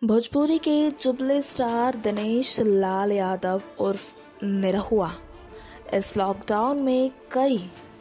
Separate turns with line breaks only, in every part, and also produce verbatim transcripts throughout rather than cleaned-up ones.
भोजपुरी के jubilee star Dinesh Lal Yadav उर्फ निरहुआ इस लॉकडाउन में कई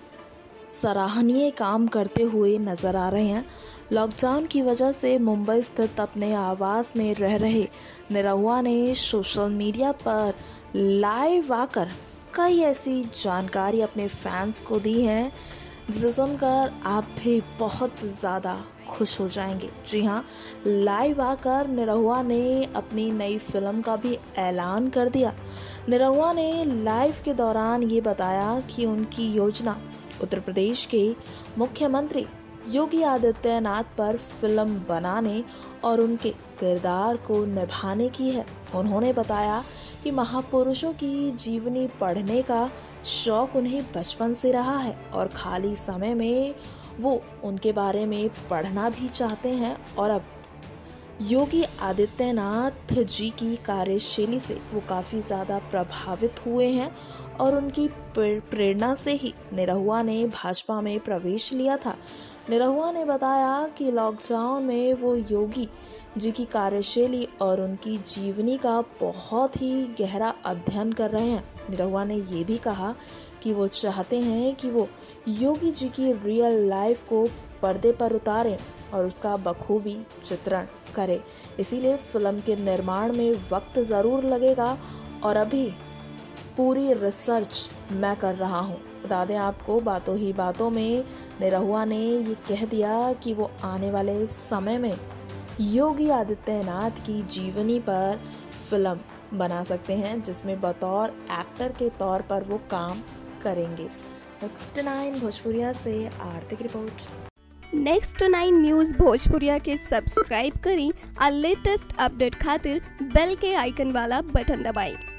सराहनीय काम करते हुए नजर आ रहे हैं। लॉकडाउन की वजह से मुंबई स्थित अपने आवास में रह रहे निरहुआ ने सोशल मीडिया पर लाइव आकर कई ऐसी जानकारी अपने फैंस को दी है जिसे सुनकर आप भी बहुत ज़्यादा खुश हो जाएंगे। जी हाँ, लाइव आकर निरहुआ ने अपनी नई फिल्म का भी ऐलान कर दिया। निरहुआ ने लाइव के दौरान ये बताया कि उनकी योजना उत्तर प्रदेश के मुख्यमंत्री योगी आदित्यनाथ पर फिल्म बनाने और उनके किरदार को निभाने की है। उन्होंने बताया कि महापुरुषों की जीवनी पढ़ने का शौक उन्हें बचपन से रहा है और खाली समय में वो उनके बारे में पढ़ना भी चाहते हैं और अब योगी आदित्यनाथ जी की कार्यशैली से वो काफ़ी ज़्यादा प्रभावित हुए हैं और उनकी प्रेरणा से ही निरहुआ ने भाजपा में प्रवेश लिया था। निरहुआ ने बताया कि लॉकडाउन में वो योगी जी की कार्यशैली और उनकी जीवनी का बहुत ही गहरा अध्ययन कर रहे हैं। निरहुआ ने ये भी कहा कि वो चाहते हैं कि वो योगी जी की रियल लाइफ को पर्दे पर उतारें और उसका बखूबी चित्रण करें। इसीलिए फिल्म के निर्माण में वक्त ज़रूर लगेगा और अभी पूरी रिसर्च मैं कर रहा हूँ। बता दें आपको, बातों ही बातों में निरहुआ ने ये कह दिया कि वो आने वाले समय में योगी आदित्यनाथ की जीवनी पर फिल्म बना सकते हैं जिसमें बतौर एक्टर के तौर पर वो काम करेंगे। नेक्स्ट नाइन भोजपुरिया से आर्थिक report.
Next nine news Bhojpuriya के सब्सक्राइब करी और लेटेस्ट अपडेट खातिर बेल के आइकन वाला बटन दबाएं।